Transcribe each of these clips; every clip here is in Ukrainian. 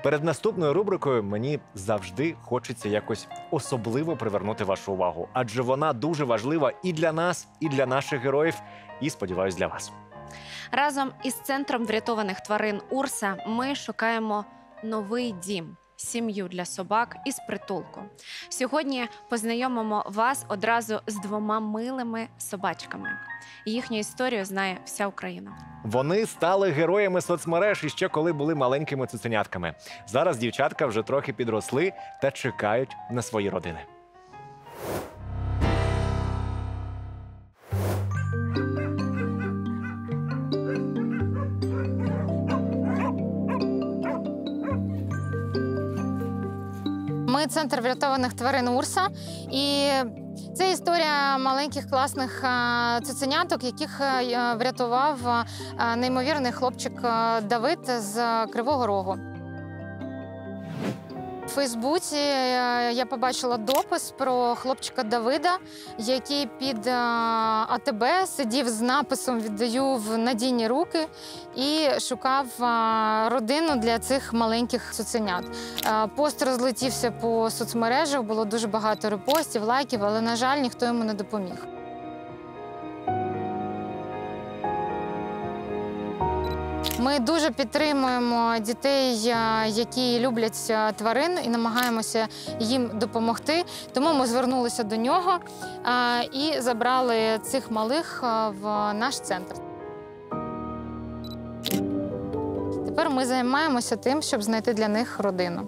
Перед наступною рубрикою мені завжди хочеться якось особливо привернути вашу увагу, адже вона дуже важлива і для нас, і для наших героїв, і, сподіваюсь, для вас. Разом із Центром врятованих тварин «Урса» ми шукаємо новий дім, сім'ю для собак із притулку. Сьогодні познайомимо вас одразу з двома милими собачками. Їхню історію знає вся Україна. Вони стали героями соцмереж іще коли були маленькими цуценятками. Зараз дівчатка вже трохи підросли та чекають на свої родини. Ми центр врятованих тварин «Урса», і це історія маленьких класних цуценяток, яких врятував неймовірний хлопчик Давид з Кривого Рогу. У Фейсбуці я побачила допис про хлопчика Давида, який під АТБ сидів з написом «Віддаю в надійні руки» і шукав родину для цих маленьких цуценят. Пост розлетівся по соцмережах, було дуже багато репостів, лайків, але, на жаль, ніхто йому не допоміг. Ми дуже підтримуємо дітей, які люблять тварин, і намагаємося їм допомогти. Тому ми звернулися до нього і забрали цих малих в наш центр. Тепер ми займаємося тим, щоб знайти для них родину.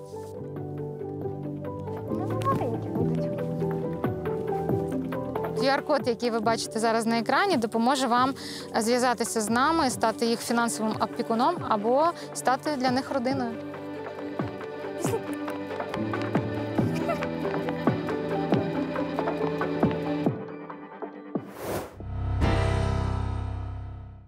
QR-код, який ви бачите зараз на екрані, допоможе вам зв'язатися з нами, стати їх фінансовим опікуном або стати для них родиною.